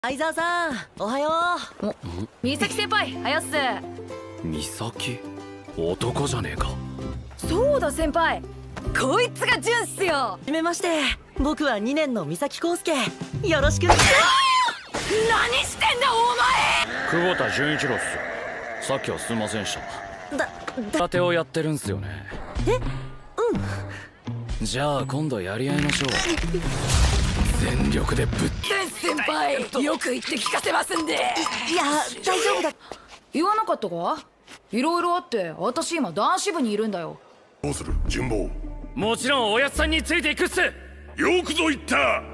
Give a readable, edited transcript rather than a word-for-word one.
相沢さん、おはよう。 美咲先輩、はやっす。 美咲？男じゃねえか。 そうだ先輩、こいつが純っすよ。 はじめまして、僕は2年の三崎康介。よろしく。 何してんだお前。 久保田純一郎っす。さっきはすんませんした。空手をやってるんすよね。じゃあ今度やり合いましょう。全力でぶっ先輩、よく言って聞かせますんで。 いや、大丈夫だ。 言わなかったか？いろいろあって私今男子部にいるんだよ。 どうする順坊。 もちろんおやつさんについていくっす。 よくぞ言った。